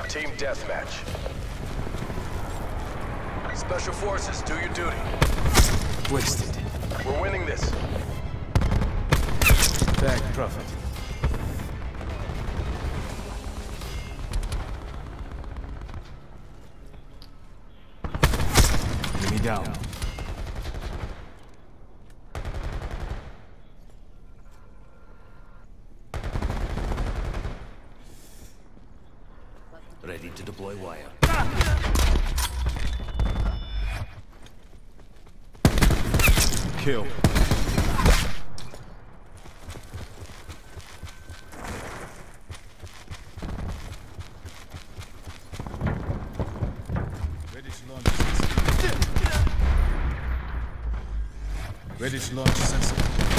Team deathmatch. Special Forces, do your duty. Wasted. We're winning this. Tag Prophet. Enemy down. Ready to deploy wire. Kill. Ready to launch sensor. Ready to launch sensor.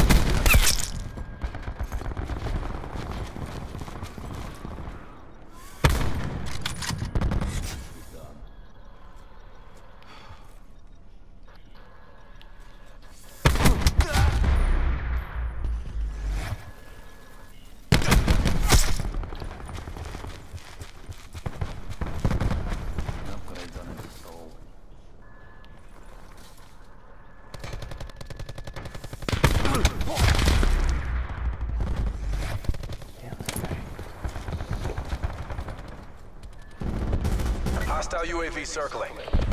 Hostile UAV circling.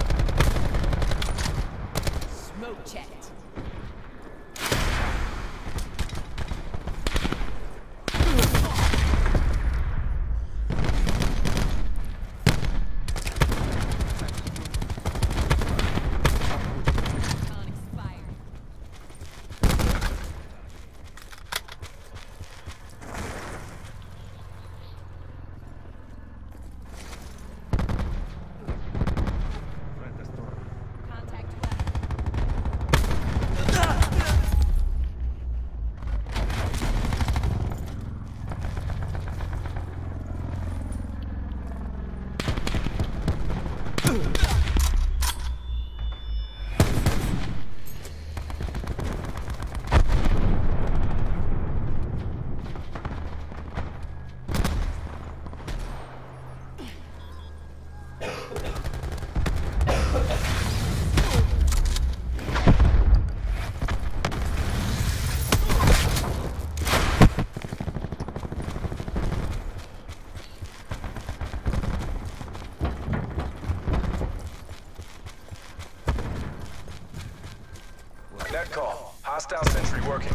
Smoke checked. Net call. Hostile sentry working.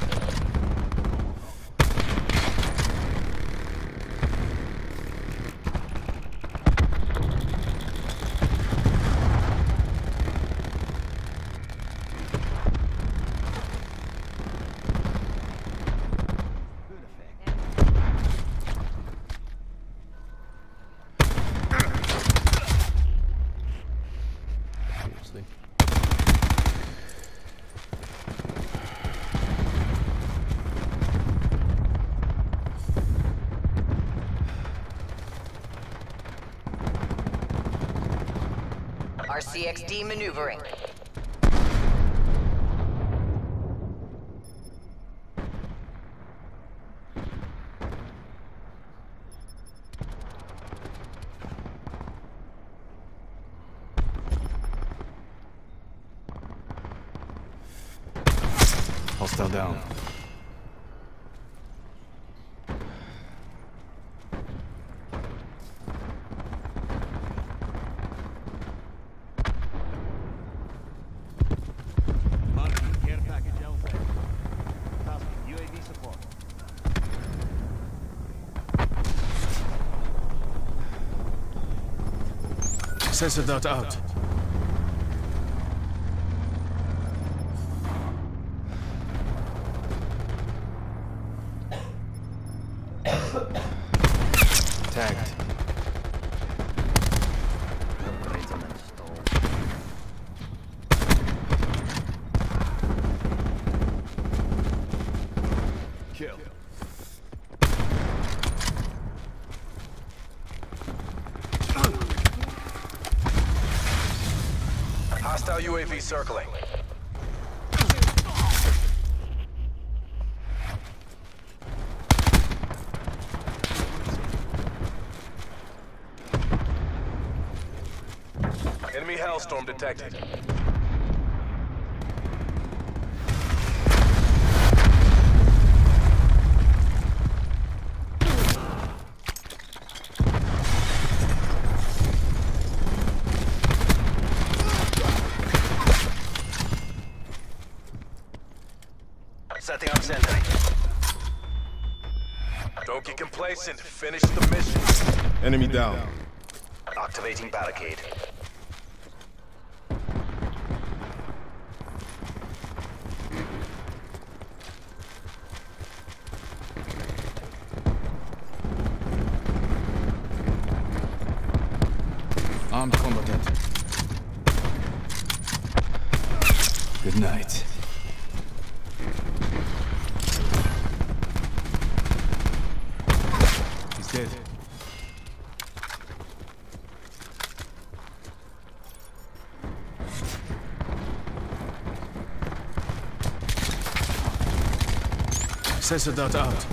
RCXD maneuvering. Hostile down. Care package outside. Tasking UAV support. Sensor dart out. Tagged. Upgrades on install. Kill. Hostile UAV circling. Enemy Hellstorm detected. Setting up sentry. Don't get complacent. Finish the mission. Enemy down. Activating barricade. Armed combatant. Good night. He's dead. Sensor dart out.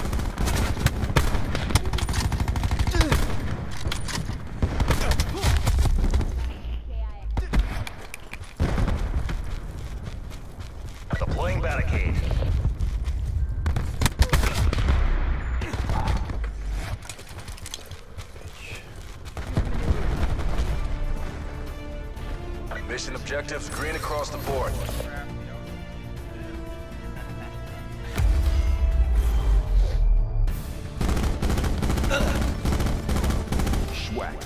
Deploying barricade. Mission objectives green across the board. Schwacked.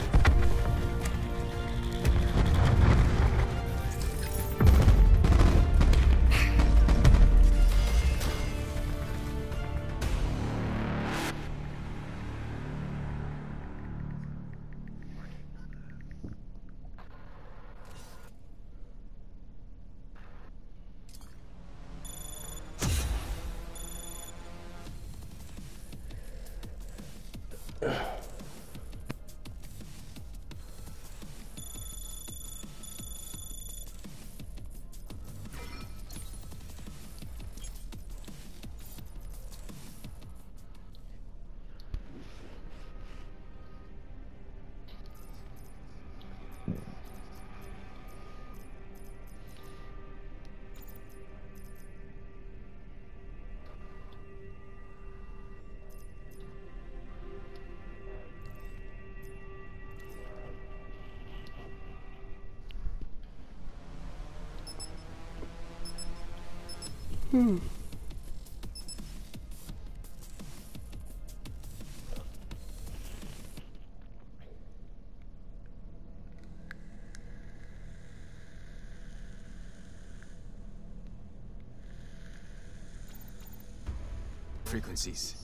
Frequencies.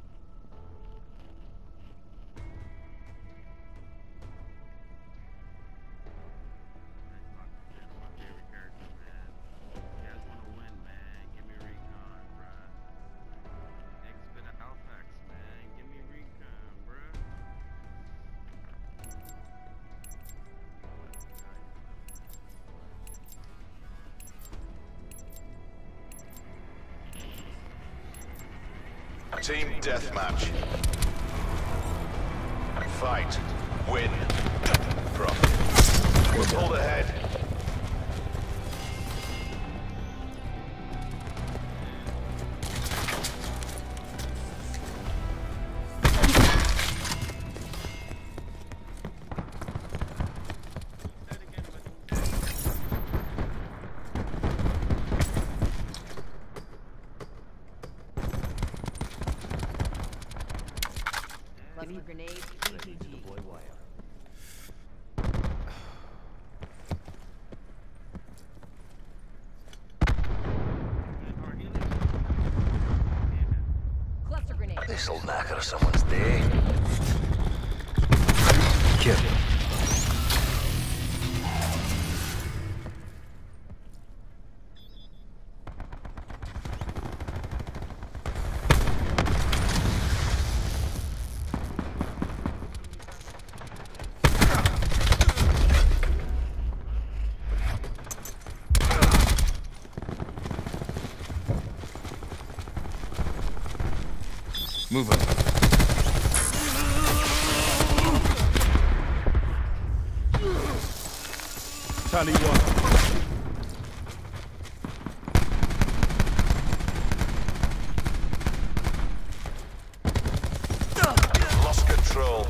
Team deathmatch. Fight. Win. Profit. We'll pull ahead. Cluster grenade, Ready to ETG. deploy wire. Cluster grenade. This'll knacker someone's day. Kill. Moving. Tally 1. Lost control.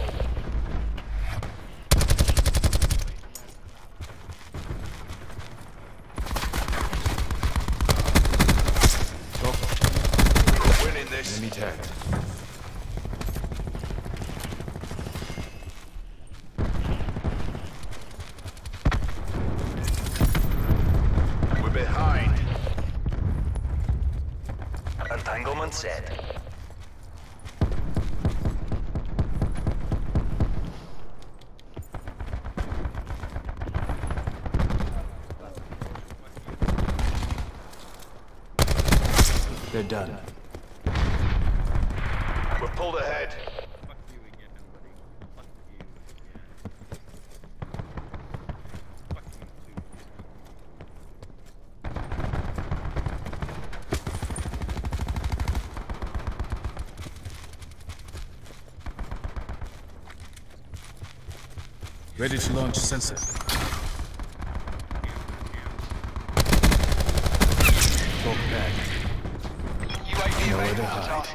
We're winning this. Enemy tagged. We're behind. Entanglement set. They're done. We're pulled ahead. Ready to launch sensor. Talk back. Nowhere to hide.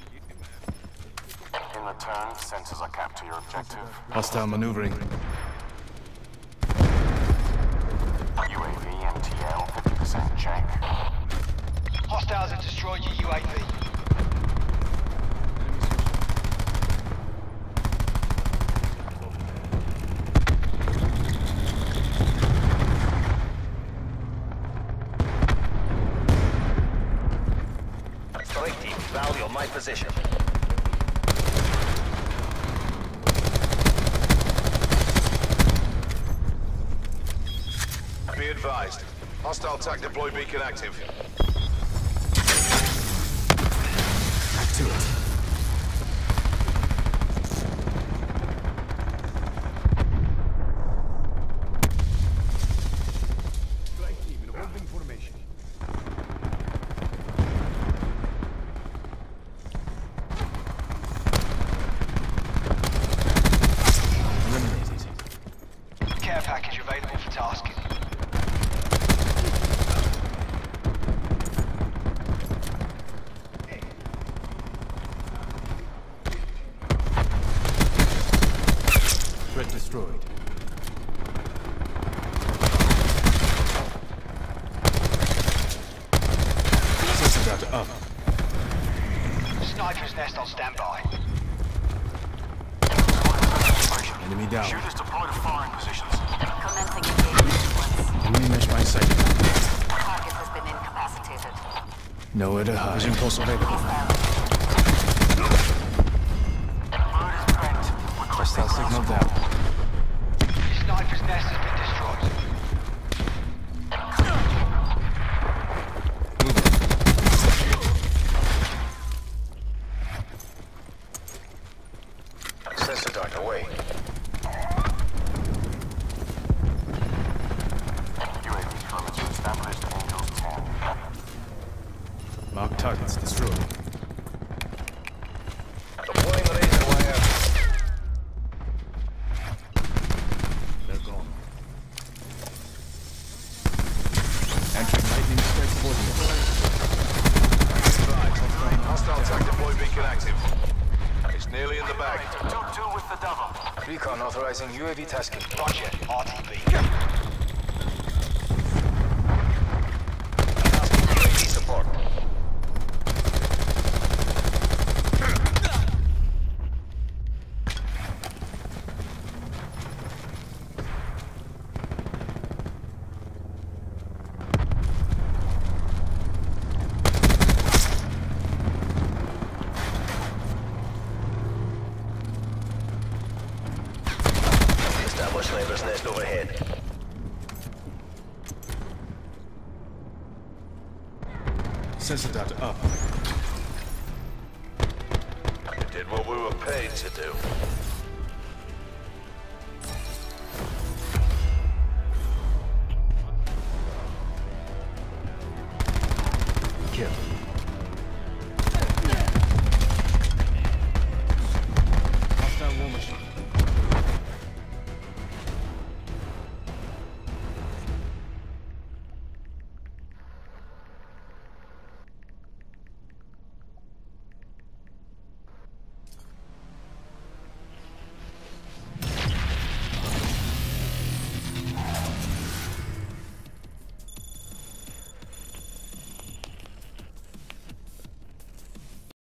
In return, sensors are capped to your objective. Hostile maneuvering. UAV MTL 50% check. Hostiles have destroyed your UAV. Strike team, rally on my position. Be advised. Hostile TAC deploy beacon active. Back to it. Strike team in a holding formation. Eliminated. Care package available for tasking. Threat destroyed. Sensor data up. Sniper's nest on standby. Enemy down. Shooters deploy to firing positions. Commencing engagement sequence. Enemy mesh by sight. Target has been incapacitated. Nowhere to hide. Vision pulse available. Bird is print. Hostile signal down. Sniper's nest has been destroyed. Sensor dart away. UAV perimeter established. Angels 10. Mark targets destroyed. Deploying the laser wire. They're gone. Entering lightning strike coordinates. Hostile TAC deploy beacon active. It's nearly in the bag. Do with the double. Recon authorizing UAV tasking. Roger, RTB. UAV support. Establish sniper's nest overhead. Sensor data up. We did what we were paid to do.